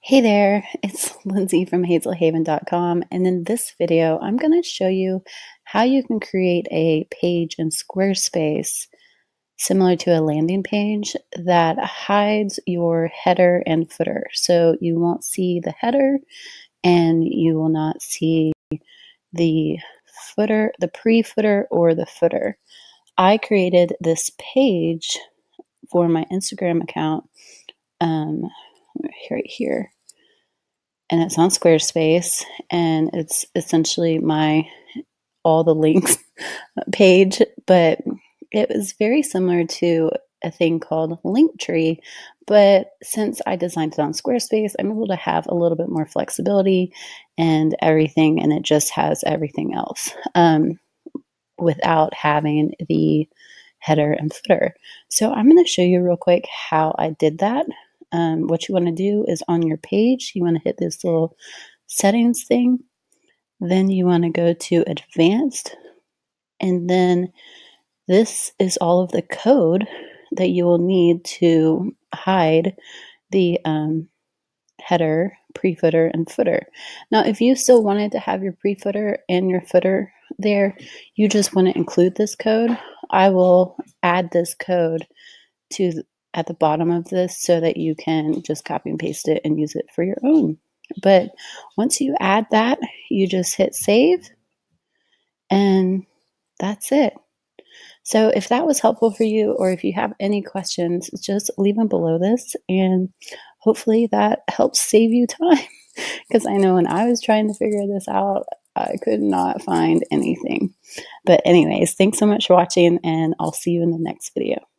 Hey there, it's Lindsey from hazelhaven.com, and in this video I'm going to show you how you can create a page in Squarespace similar to a landing page that hides your header and footer. So you won't see the header and you will not see the footer, the pre-footer or the footer. I created this page for my Instagram account right here. And it's on Squarespace, and it's essentially my all the links page, but it was very similar to a thing called LinkTree. But since I designed it on Squarespace, I'm able to have a little bit more flexibility and everything, and it just has everything else without having the header and footer. So I'm going to show you real quick how I did that. What you want to do is on your page, you want to hit this little settings thing. Then you want to go to advanced. And then this is all of the code that you will need to hide the header, pre-footer, and footer. Now, if you still wanted to have your pre-footer and your footer there, you just want to include this code. I will add this code to at the bottom of this so that you can just copy and paste it and use it for your own. But once you add that, you just hit save and that's it. So if that was helpful for you, or if you have any questions, just leave them below this, and hopefully that helps save you time, because I know when I was trying to figure this out, I could not find anything. But anyways, thanks so much for watching, and I'll see you in the next video.